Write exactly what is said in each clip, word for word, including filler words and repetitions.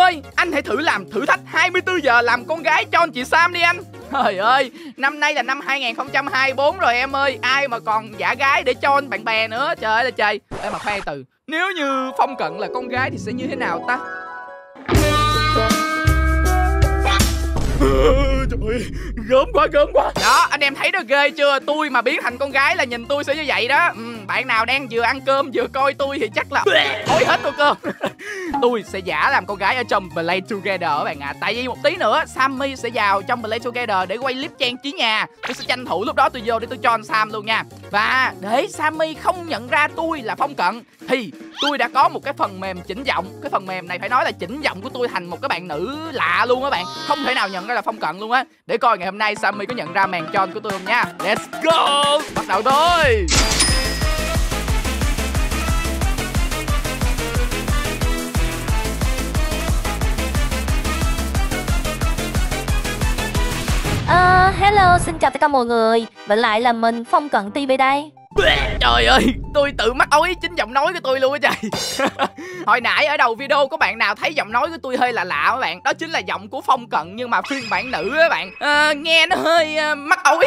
ơi, anh hãy thử làm thử thách hai mươi tư giờ làm con gái cho anh chị Sam đi anh. Trời ơi, năm nay là năm hai nghìn không trăm hai mươi tư rồi em ơi. Ai mà còn giả gái để cho anh bạn bè nữa. Trời ơi là trời. Để mà khoan từ, nếu như Phong Cận là con gái thì sẽ như thế nào ta? Trời ơi, gớm quá gớm quá. Đó, anh em thấy nó ghê chưa? Tôi mà biến thành con gái là nhìn tôi sẽ như vậy đó. ừ, Bạn nào đang vừa ăn cơm vừa coi tôi thì chắc là thối hết tô cơm. Tôi sẽ giả làm con gái ở trong Play Together các bạn ạ. à. Tại vì một tí nữa Sammy sẽ vào trong Play Together để quay clip trang trí nhà. Tôi sẽ tranh thủ lúc đó tôi vô để tôi cho anh Sam luôn nha. Và để Sammy không nhận ra tôi là Phong Cận thì tôi đã có một cái phần mềm chỉnh giọng. Cái phần mềm này phải nói là chỉnh giọng của tôi thành một cái bạn nữ lạ luôn á bạn. Không thể nào nhận ra là Phong Cận luôn á. Để coi ngày hôm nay Sammy có nhận ra màn tròn của tôi không nha. Let's go. Bắt đầu thôi. Uh, hello, xin chào tất cả mọi người. Vậy lại là mình Phong Cận ti vi đây. Trời ơi, tôi tự mắc ối chính giọng nói của tôi luôn á trời. Hồi nãy ở đầu video có bạn nào thấy giọng nói của tôi hơi là lạ các bạn. Đó chính là giọng của Phong Cận nhưng mà phiên bản nữ á bạn. à, Nghe nó hơi uh, mắc ối.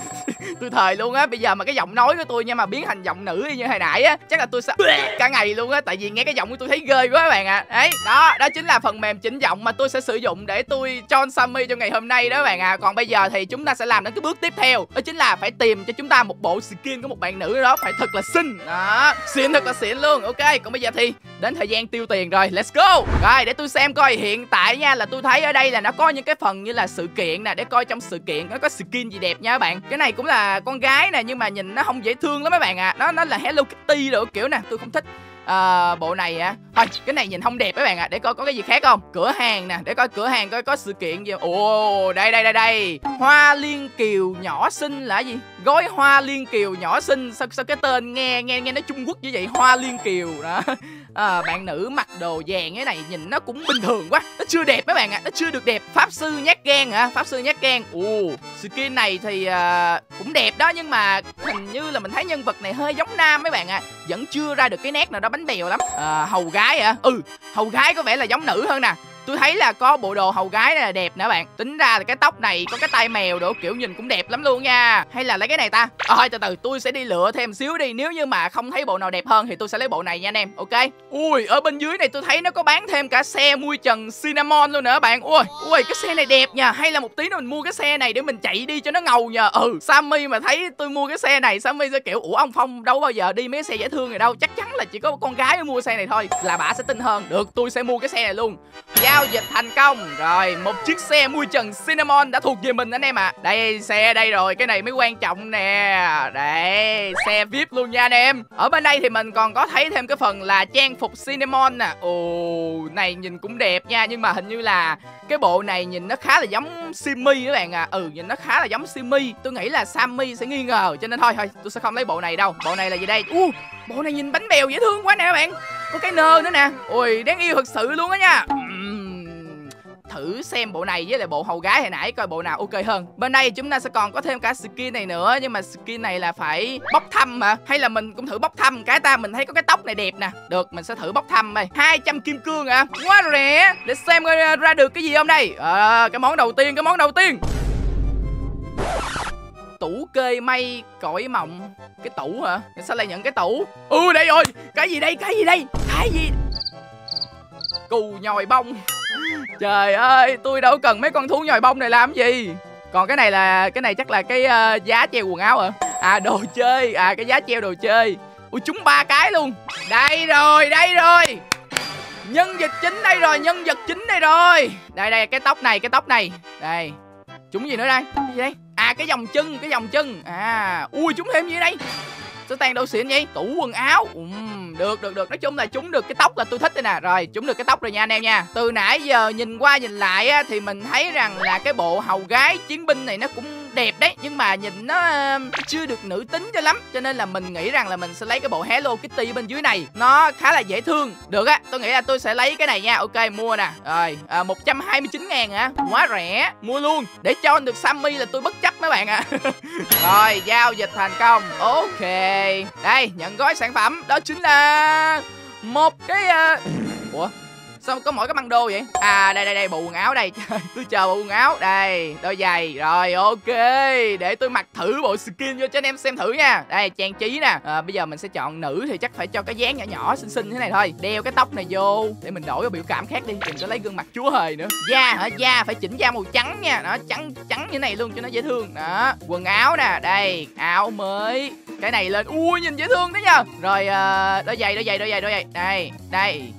Tôi thề luôn á, bây giờ mà cái giọng nói của tôi nhưng mà biến thành giọng nữ như hồi nãy á, chắc là tôi sẽ cả ngày luôn á. Tại vì nghe cái giọng của tôi thấy ghê quá các bạn ạ. à. Đấy, đó, đó chính là phần mềm chỉnh giọng mà tôi sẽ sử dụng để tôi cho Sammy trong ngày hôm nay đó các bạn ạ. à. Còn bây giờ thì chúng ta sẽ làm đến cái bước tiếp theo. Đó chính là phải tìm cho chúng ta một bộ skin của một bạn nữ đó phải thật là xinh. Đó, xịn thật là xịn luôn. Ok, còn bây giờ thì đến thời gian tiêu tiền rồi. Let's go. Rồi, để tôi xem coi hiện tại nha, là tôi thấy ở đây là nó có những cái phần như là sự kiện nè, để coi trong sự kiện nó có skin gì đẹp nha các bạn. Cái này cũng là con gái nè nhưng mà nhìn nó không dễ thương lắm mấy bạn ạ. à. Nó nó là Hello Kitty rồi kiểu nè, tôi không thích. À, bộ này á, thôi cái này nhìn không đẹp các bạn ạ. à. Để coi có cái gì khác không. Cửa hàng nè, để coi cửa hàng coi có sự kiện gì. Ồ, đây đây đây đây. Hoa liên kiều nhỏ xinh là gì? Gói hoa liên kiều nhỏ xinh. Sao sao cái tên nghe nghe nghe nó Trung Quốc như vậy? Hoa liên kiều đó. À, bạn nữ mặc đồ vàng cái này nhìn nó cũng bình thường quá. Nó chưa đẹp mấy bạn ạ. à. Nó chưa được đẹp. Pháp sư nhát gan hả? Pháp sư nhát gan. Ồ, skin này thì uh, cũng đẹp đó nhưng mà hình như là mình thấy nhân vật này hơi giống nam mấy bạn ạ. à. Vẫn chưa ra được cái nét nào đó bánh bèo lắm. À, hầu gái hả? Ừ, hầu gái có vẻ là giống nữ hơn nè. Tôi thấy là có bộ đồ hầu gái này là đẹp nè bạn. Tính ra là cái tóc này có cái tai mèo đồ kiểu nhìn cũng đẹp lắm luôn nha. Hay là lấy cái này ta? À, thôi từ từ tôi sẽ đi lựa thêm xíu đi. Nếu như mà không thấy bộ nào đẹp hơn thì tôi sẽ lấy bộ này nha anh em. Ok. Ui, ở bên dưới này tôi thấy nó có bán thêm cả xe mui trần Cinnamon luôn nữa bạn. Ui, ui cái xe này đẹp nha. Hay là một tí nữa mình mua cái xe này để mình chạy đi cho nó ngầu nha. Ừ, Sammy mà thấy tôi mua cái xe này, Sammy sẽ kiểu ủa ông Phong đâu bao giờ đi mấy cái xe dễ thương này đâu. Chắc chắn là chỉ có con gái mới mua xe này thôi. Là bà sẽ tin hơn. Được, tôi sẽ mua cái xe này luôn. Giao dịch thành công. Rồi, một chiếc xe mui trần Cinnamon đã thuộc về mình anh em ạ. à. Đây, xe đây rồi, cái này mới quan trọng nè. Đây, xe vi ai pi luôn nha anh em. Ở bên đây thì mình còn có thấy thêm cái phần là trang phục Cinnamon nè. Ồ, này nhìn cũng đẹp nha. Nhưng mà hình như là cái bộ này nhìn nó khá là giống Simmy các bạn à. Ừ, nhìn nó khá là giống Simmy. Tôi nghĩ là Sammy sẽ nghi ngờ. Cho nên thôi, thôi, tôi sẽ không lấy bộ này đâu. Bộ này là gì đây? Uh, bộ này nhìn bánh bèo dễ thương quá nè các bạn. Có cái nơ nữa nè. Ui, đáng yêu thật sự luôn á nha. Thử xem bộ này với lại bộ hầu gái hồi nãy coi bộ nào ok hơn. Bên đây chúng ta sẽ còn có thêm cả skin này nữa. Nhưng mà skin này là phải bốc thăm mà. Hay là mình cũng thử bốc thăm cái ta. Mình thấy có cái tóc này đẹp nè. Được, mình sẽ thử bốc thăm đây. Hai trăm kim cương à. Quá rẻ. Để xem coi ra được cái gì không đây. À, cái món đầu tiên, cái món đầu tiên. Tủ kê mây cõi mộng. Cái tủ hả? Sao lại nhận cái tủ? Ừ, đây rồi. Cái gì đây, cái gì đây? Cái gì? Cù nhồi bông. Trời ơi, tôi đâu cần mấy con thú nhồi bông này làm gì. Còn cái này là, cái này chắc là cái uh, giá treo quần áo hả? À, đồ chơi, à cái giá treo đồ chơi. Ui, trúng ba cái luôn. Đây rồi, đây rồi. Nhân vật chính đây rồi, nhân vật chính đây rồi. Đây, đây, cái tóc này, cái tóc này. Đây, trúng gì nữa đây? Cái gì đây? À, cái vòng chân, cái vòng chân. À, ui, trúng thêm gì đây? Số tan đâu xịn vậy? Tủ quần áo. uhm, Được được được. Nói chung là trúng được cái tóc là tôi thích đây nè. Rồi trúng được cái tóc rồi nha anh em nha. Từ nãy giờ nhìn qua nhìn lại á, thì mình thấy rằng là cái bộ hầu gái chiến binh này nó cũng đẹp đấy. Nhưng mà nhìn nó uh, chưa được nữ tính cho lắm. Cho nên là mình nghĩ rằng là mình sẽ lấy cái bộ Hello Kitty bên dưới này. Nó khá là dễ thương. Được á, tôi nghĩ là tôi sẽ lấy cái này nha. Ok, mua nè. Rồi à, một trăm hai mươi chín ngàn hả? Quá rẻ. Mua luôn. Để cho được Sammy là tôi bất chấp mấy bạn ạ. à. Rồi, giao dịch thành công. Ok. Đây, nhận gói sản phẩm. Đó chính là một cái uh... Ủa? Sao có mỗi cái băng đô vậy? À đây đây đây, bộ quần áo đây. Tôi chờ bộ quần áo. Đây, đôi giày. Rồi ok, để tôi mặc thử bộ skin vô cho anh em xem thử nha. Đây, trang trí nè. À, bây giờ mình sẽ chọn nữ thì chắc phải cho cái dáng nhỏ nhỏ xinh xinh thế này thôi. Đeo cái tóc này vô để mình đổi cái biểu cảm khác đi, đừng có lấy gương mặt chúa hề nữa. Da hả? Da phải chỉnh da màu trắng nha. Đó, trắng trắng như này luôn cho nó dễ thương. Đó, quần áo nè. Đây, áo mới. Cái này lên. Ui nhìn dễ thương đấy nha. Rồi uh, đôi giày, đôi giày, đôi giày, đôi giày. Đây, đây.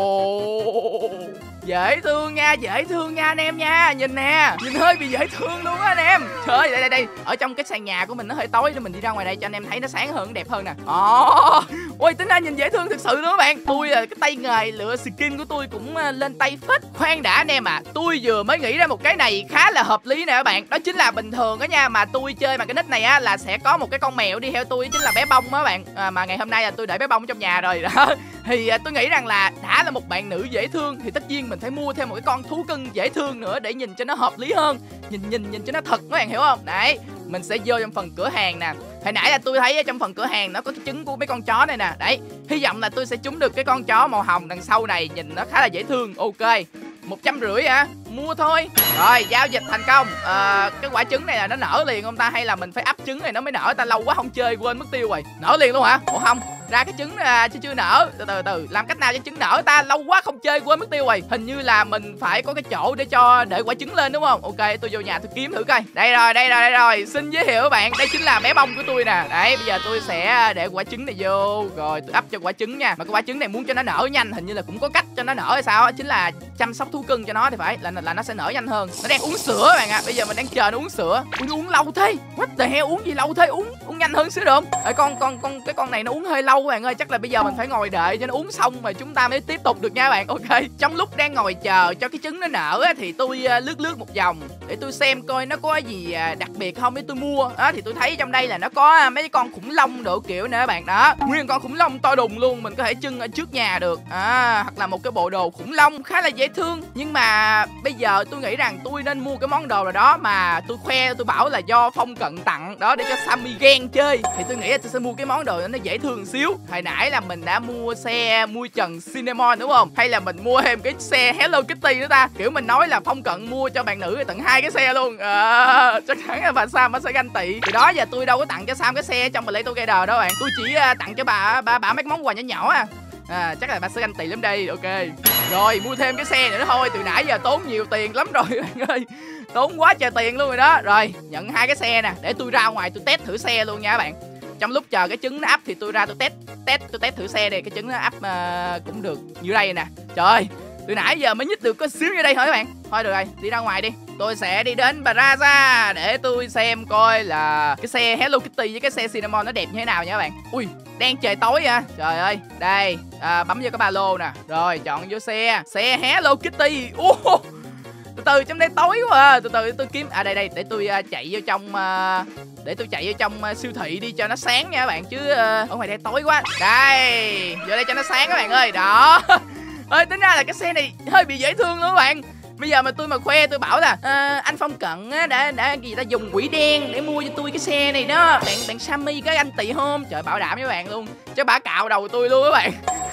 Ồ, dễ thương nha, dễ thương nha anh em nha. Nhìn nè, nhìn hơi bị dễ thương luôn á anh em. Trời ơi, đây đây đây. Ở trong cái sàn nhà của mình nó hơi tối nên mình đi ra ngoài đây cho anh em thấy nó sáng hơn, đẹp hơn nè. Ồ, ôi tính ra nhìn dễ thương thực sự luôn các bạn. Tôi là cái tay nghề lựa skin của tôi cũng lên tay phết. Khoan đã anh em à, tôi vừa mới nghĩ ra một cái này khá là hợp lý nè các bạn. Đó chính là bình thường đó nha, mà tôi chơi mà cái nick này á là sẽ có một cái con mèo đi theo tôi, chính là bé Bông á các bạn. À, mà ngày hôm nay là tôi để bé Bông trong nhà rồi đó. Thì à, tôi nghĩ rằng là đã là một bạn nữ dễ thương thì tất nhiên mình phải mua thêm một cái con thú cưng dễ thương nữa để nhìn cho nó hợp lý hơn, nhìn nhìn nhìn cho nó thật, các bạn hiểu không? Đấy, mình sẽ vô trong phần cửa hàng nè. Hồi nãy là tôi thấy ở trong phần cửa hàng nó có cái trứng của mấy con chó này nè. Đấy, hy vọng là tôi sẽ trúng được cái con chó màu hồng đằng sau này, nhìn nó khá là dễ thương. Ok, một trăm rưỡi hả? Mua thôi. Rồi, giao dịch thành công. À, cái quả trứng này là nó nở liền không ta, hay là mình phải ấp trứng này nó mới nở ta? Lâu quá không chơi quên mất tiêu rồi. Nở liền luôn hả? Ủa không, ra cái trứng à, chứ chưa nở. Từ từ từ, làm cách nào cho trứng nở ta? Lâu quá không chơi quên mất tiêu rồi. Hình như là mình phải có cái chỗ để cho để quả trứng lên đúng không? Ok, tôi vô nhà tôi kiếm thử coi. Đây rồi, đây rồi, đây rồi. Xin giới thiệu các bạn, đây chính là bé Bông của tôi nè. Đấy, bây giờ tôi sẽ để quả trứng này vô, rồi tôi ấp cho quả trứng nha. Mà cái quả trứng này muốn cho nó nở nhanh, hình như là cũng có cách cho nó nở hay sao á, chính là chăm sóc thú cưng cho nó thì phải là là nó sẽ nở nhanh hơn. Nó đang uống sữa bạn ạ. À. Bây giờ mình đang chờ nó uống sữa. Ui, uống lâu thế. What the hell, uống gì lâu thế? Uống uống nhanh hơn sữa được không? Ở con con con cái con này nó uống hơi lâu các bạn ơi. Chắc là bây giờ mình phải ngồi đợi cho nó uống xong rồi chúng ta mới tiếp tục được nha bạn. Ok. Trong lúc đang ngồi chờ cho cái trứng nó nở á, thì tôi uh, lướt lướt một vòng để tôi xem coi nó có gì uh, đặc biệt không để tôi mua. Đó thì tôi thấy trong đây là nó có uh, mấy con khủng long độ kiểu nè các bạn. Đó, nguyên con khủng long to đùng luôn, mình có thể trưng ở trước nhà được. À, hoặc là một cái bộ đồ khủng long khá là dễ thương. Nhưng mà bây giờ tôi nghĩ rằng tôi nên mua cái món đồ nào đó mà tôi khoe, tôi bảo là do Phong Cận tặng đó để cho Sammy ghen chơi, thì tôi nghĩ là tôi sẽ mua cái món đồ nó dễ thương xíu. Hồi nãy là mình đã mua xe mui trần Cinnamon đúng không, hay là mình mua thêm cái xe Hello Kitty nữa ta? Kiểu mình nói là Phong Cận mua cho bạn nữ tận hai cái xe luôn. À, chắc chắn là bà Sam nó sẽ ganh tị. Thì đó giờ tôi đâu có tặng cho Sam cái xe trong Play Together đâu bạn, tôi chỉ uh, tặng cho bà bà bà mấy món quà nhỏ nhỏ à. À, chắc là bà sẽ ganh tị lắm đây. Ok, rồi mua thêm cái xe nữa thôi, từ nãy giờ tốn nhiều tiền lắm rồi bạn ơi, tốn quá trời tiền luôn rồi đó. Rồi nhận hai cái xe nè, để tôi ra ngoài tôi test thử xe luôn nha các bạn. Trong lúc chờ cái trứng nó ấp thì tôi ra tôi test test tôi test thử xe đây, cái trứng nó ấp uh, cũng được như đây nè. Trời ơi, từ nãy giờ mới nhích được có xíu như đây thôi các bạn. Thôi được rồi, đi ra ngoài đi. Tôi sẽ đi đến Plaza để tôi xem coi là cái xe Hello Kitty với cái xe Cinnamon nó đẹp như thế nào nha các bạn. Ui, đang trời tối hả? Trời ơi, đây, à, bấm vô cái ba lô nè. Rồi, chọn vô xe, xe Hello Kitty. uh, Từ từ, trong đây tối quá à. Từ từ tôi kiếm, à đây đây, để tôi uh, chạy vô trong uh, để tôi chạy vô trong uh, siêu thị đi cho nó sáng nha các bạn. Chứ uh, ở ngoài đây tối quá. Đây, vô đây cho nó sáng các bạn ơi. Đó. Ơi, tính ra là cái xe này hơi bị dễ thương luôn các bạn. Bây giờ mà tôi mà khoe tôi bảo là à, anh Phong Cận á, đã đã gì ta dùng quỹ đen để mua cho tôi cái xe này đó, bạn bạn Sammy có anh tị không? Trời, bảo đảm với bạn luôn, chứ bả cạo đầu tôi luôn các bạn.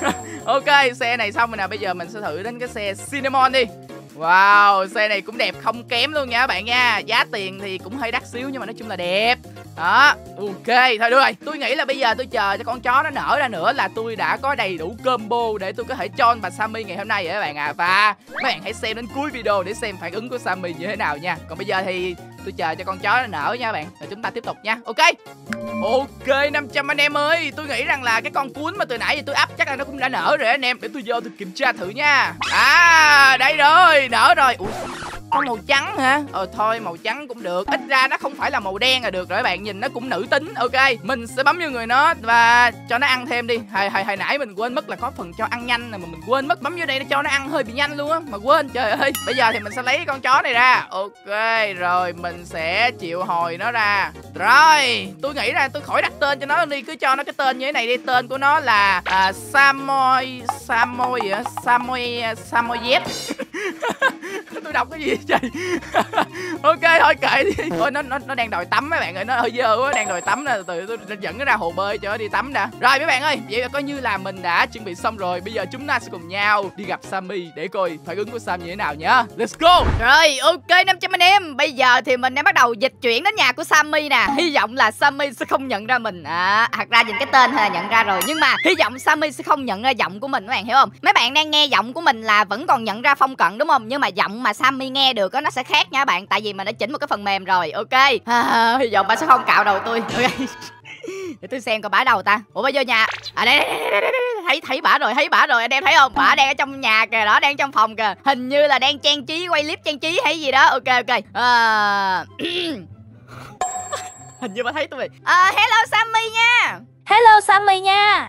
Ok, xe này xong rồi nè, bây giờ mình sẽ thử đến cái xe Cinnamon đi. Wow, xe này cũng đẹp không kém luôn nha các bạn nha. Giá tiền thì cũng hơi đắt xíu nhưng mà nói chung là đẹp. Đó, ok, thôi được rồi. Tôi nghĩ là bây giờ tôi chờ cho con chó nó nở ra nữa là tôi đã có đầy đủ combo để tôi có thể cho bà Sammy ngày hôm nay rồi các bạn à. Và các bạn hãy xem đến cuối video để xem phản ứng của Sammy như thế nào nha. Còn bây giờ thì tôi chờ cho con chó nó nở nha các bạn, rồi chúng ta tiếp tục nha. Ok. Ok, năm trăm anh em ơi. Tôi nghĩ rằng là cái con cuốn mà từ nãy giờ tôi ấp chắc là nó cũng đã nở rồi anh em. Để tôi vô tôi kiểm tra thử nha. À, đây rồi, nở rồi. Ủa, con màu trắng hả? Ờ thôi, màu trắng cũng được. Ít ra nó không phải là màu đen là được rồi các bạn. Nhìn nó cũng nữ tính. Ok, mình sẽ bấm vô người nó và cho nó ăn thêm đi. Hồi, hồi, hồi nãy mình quên mất là có phần cho ăn nhanh nè, mà mình quên mất bấm vô đây để cho nó ăn hơi bị nhanh luôn á, mà quên. Trời ơi. Bây giờ thì mình sẽ lấy con chó này ra. Ok, rồi mình sẽ triệu hồi nó ra. Rồi, tôi nghĩ là tôi khỏi đặt tên cho nó đi, cứ cho nó cái tên như thế này đi. Tên của nó là à, Samoy Samoy hả? Samoy Samoyed. Tôi đọc cái gì vậy trời. Ok thôi kệ đi. Thôi nó nó nó đang đòi tắm mấy bạn ơi, nó hơi dơ quá, đang đòi tắm nè, từ từ tôi dẫn nó ra hồ bơi cho nó đi tắm đã. Rồi mấy bạn ơi, vậy là coi như là mình đã chuẩn bị xong rồi. Bây giờ chúng ta sẽ cùng nhau đi gặp Sammy để coi phản ứng của Sam như thế nào nhá. Let's go. Rồi ok năm trăm anh em, bây giờ thì mình đang bắt đầu dịch chuyển đến nhà của Sammy nè. Hy vọng là Sammy sẽ không nhận ra mình. À, thật ra nhìn cái tên hay là nhận ra rồi, nhưng mà hy vọng Sammy sẽ không nhận ra giọng của mình, các bạn hiểu không? Mấy bạn đang nghe giọng của mình là vẫn còn nhận ra Phong Cận đúng không? Nhưng mà giọng mà Sammy nghe được đó, nó sẽ khác nha bạn, tại vì mình đã chỉnh một cái phần mềm rồi. Ok. À, hy vọng bà sẽ không cạo đầu tôi. Ok. Để tôi xem coi bả đâu ta. Ủa bà vô nhà. À đây, đây, đây, đây, đây. Thấy thấy bả rồi, thấy bả rồi, anh em thấy không? Bả đang ở trong nhà kìa, đó đang trong phòng kìa. Hình như là đang trang trí, quay clip trang trí hay gì đó. Ok ok. À... Hình như bà thấy tôi. À, hello Sammy nha. Hello Sammy nha.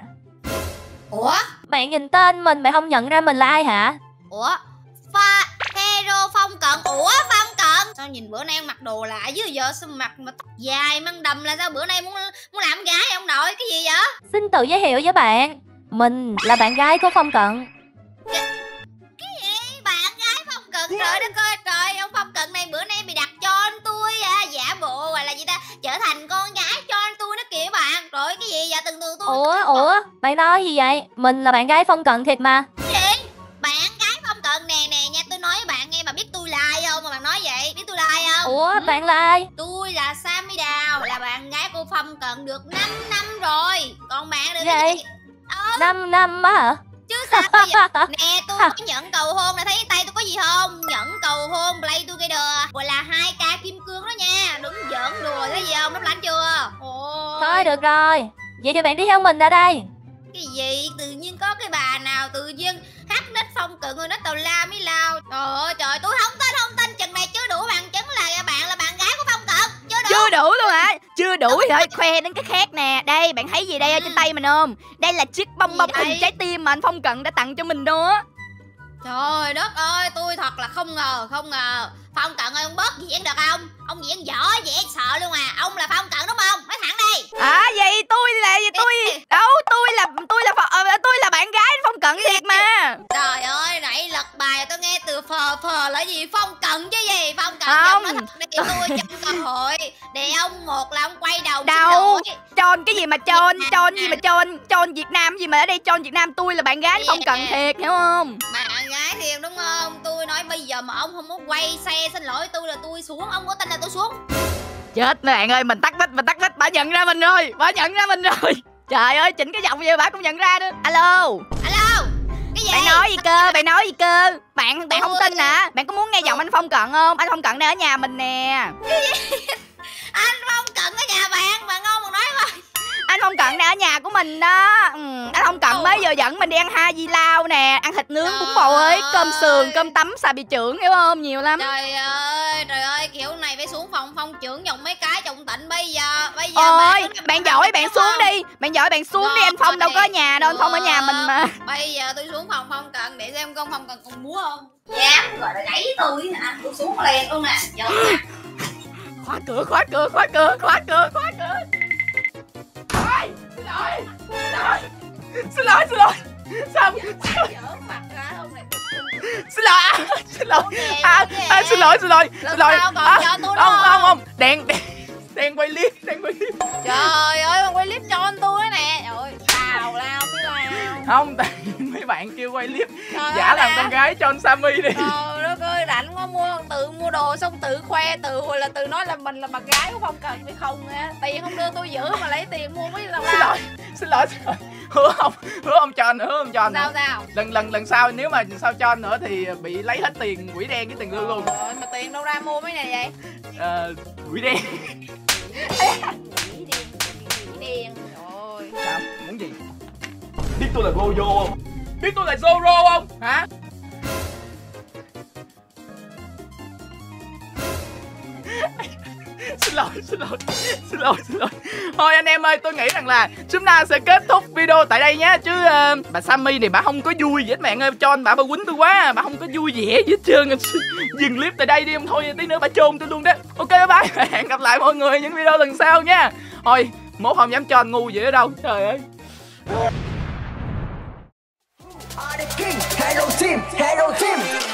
Ủa? Bạn nhìn tên mình, bạn không nhận ra mình là ai hả? Ủa? Pha Hero Phong Cận. Ủa Phong Cận? Sao nhìn bữa nay mặc đồ lạ chứ giờ sao mặc mà tóc dài măng đầm, là sao bữa nay muốn muốn làm gái ông nội cái gì vậy? Xin tự giới thiệu với bạn, mình là bạn gái của Phong Cận. Cái, cái gì? Bạn gái Phong Cận? Trời đất ơi trời, ông Phong Cận này bữa nay bị đặt cho anh tôi à, giả bộ gọi là gì ta, trở thành con gái cho anh tôi đó kìa bạn. Rồi cái gì vậy? Từng từ tôi. Ủa ủa, bạn nói gì vậy? Mình là bạn gái Phong Cận thiệt mà. Cái gì? Bạn gái Phong Cận nè nè nha, tôi nói với bạn nghe, mà biết tôi là ai không mà bạn nói vậy? Biết tôi là ai không? Ủa ừ? Bạn là ai? Tôi là Sammy Đào, là bạn gái của Phong Cận được năm năm rồi. Còn bạn được Vậy? cái gì? Ờ, năm năm á hả? chứ sao bây giờ? Nè tôi có nhẫn cầu hôn, là thấy tay tôi có gì không? Nhẫn cầu hôn Play Together, gọi là hai k kim cương đó nha. Đừng giỡn đùa thấy gì không, lấp lánh chưa? Ôi. Thôi được rồi, vậy thì bạn đi theo mình ra đây. Cái gì? Tự nhiên có cái bà nào tự nhiên hát nít Phong Cận rồi nó tào la mới lao. Trời ơi trời, tôi không tin, không tin, chừng này chưa đủ bằng chứng là bạn là bạn gái của Phong Cận. Chưa đủ. Chưa đủ luôn hả? Chưa đủ thì thôi khoe đến cái khác nè. Đây bạn thấy gì đây ở trên tay mình không? Đây là chiếc bông bông hình trái tim mà anh Phong Cận đã tặng cho mình đó. Trời đất ơi, tôi thật là không ngờ, không ngờ. Phong Cận ơi, ông bớt diễn được không? Ông diễn dở dễ sợ luôn à. Ông là Phong Cận đúng không? Nói thẳng đi. À vậy tôi là gì tôi đâu, tôi là tôi là uh, tôi là bạn gái Phong Cận thiệt mà. Trời ơi, nãy lật bài tôi nghe từ phờ phờ là gì Phong Cận chứ gì. Phong Cận không nói thật đi, tôi cho cơ hội để ông, một là ông quay đầu đâu tròn cái gì mà tròn tròn gì mà tròn tròn Việt Nam gì mà ở đây tròn Việt Nam. Tôi là bạn gái Phong Cận thiệt, hiểu không? Bạn gái thiệt đúng không? Tôi nói bây giờ mà ông không muốn quay xe xin lỗi tôi là tôi xuống, ông có tin là tôi xuống. Chết mấy bạn ơi, mình tắt mic, mình tắt mic, bà nhận ra mình rồi, bà nhận ra mình rồi. Trời ơi, chỉnh cái giọng vậy bà cũng nhận ra nữa. Alo. Alo. Cái gì? Bạn nói gì cơ, bạn nói gì cơ? Bạn bạn không tin hả? Bạn có muốn nghe giọng anh Phong Cận không? Anh Phong Cận đang ở nhà mình nè. Anh Phong Cận ở nhà bạn, bạn ngon mà nói mà. Anh Phong Cận đang ở nhà của mình đó. Ừ, anh Phong Cận mới giờ dẫn mình đi ăn hai di lao nè, ăn thịt nướng bún bò ấy, cơm sườn, cơm tấm, xà bì trưởng, hiểu không? Nhiều lắm. Trời ơi, trời ơi, kiểu này phải xuống phòng Phong trưởng dùng mấy cái trọng tịnh bây giờ. Bây giờ ôi, bạn, bạn giỏi bạn xuống không? đi. Bạn giỏi bạn xuống đi, anh Phong đâu có ở nhà đâu, anh Phong ở nhà mình mà. Bây giờ tôi xuống phòng Phong Cận để xem con Phong Cận còn múa không. Dám gọi là gãy tôi hả? Tôi xuống liền luôn nè. Giờ khóa cửa, khóa cửa, khóa cửa, khóa cửa, khóa cửa. Ôi, xin lỗi, xin lỗi, xin lỗi, xin lỗi. Sao? Xin lỗi, à, xin lỗi, à, à, xin lỗi, xin lỗi, xin lỗi. Sao còn à, cho tôi không, không? không, không, đèn, đèn, đèn quay clip, đèn quay clip. Trời ơi, ông quay clip cho anh tôi nè. Trời ơi, tào lao mới lao. Không, tại mấy bạn kêu quay clip giả làm con gái cho anh Sammy đi. Trời đất ơi, rảnh quá mua, tự mua đồ xong tự khoe, tự hồi là tự nói là mình là bạn gái của Phong Cận. Vì không á, tiền không đưa tôi giữ mà lấy tiền mua mấy tào lao. Xin lỗi, xin lỗi, xin lỗi. Hứa không, hứa không cho anh, hứa không cho anh. Sao sao? Lần lần lần sau nếu mà sao cho anh nữa thì bị lấy hết tiền quỷ đen với tiền lương luôn. Trời ơi, mà tiền đâu ra mua mấy này vậy? Ờ, quỷ đen. Quỷ đen, quỷ đen, trời ơi. Sao, muốn gì? Biết tôi là Gojo không? Biết tôi là Zoro không? Hả? Xin lỗi, xin lỗi, xin lỗi, xin lỗi. Thôi anh em ơi, tôi nghĩ rằng là chúng ta sẽ kết thúc video tại đây nhé. Chứ uh, bà Sammy này bà không có vui gì hết bạn ơi. Cho anh bà bà quýnh tôi quá, bà không có vui vẻ gì hết trơn. Dừng clip tại đây đi không thôi tí nữa bà chôn tôi luôn đó. Ok bye bye, hẹn gặp lại mọi người những video lần sau nha. Thôi, mốt không dám cho anh ngu gì ở đâu. Trời ơi. Hello team, hello team.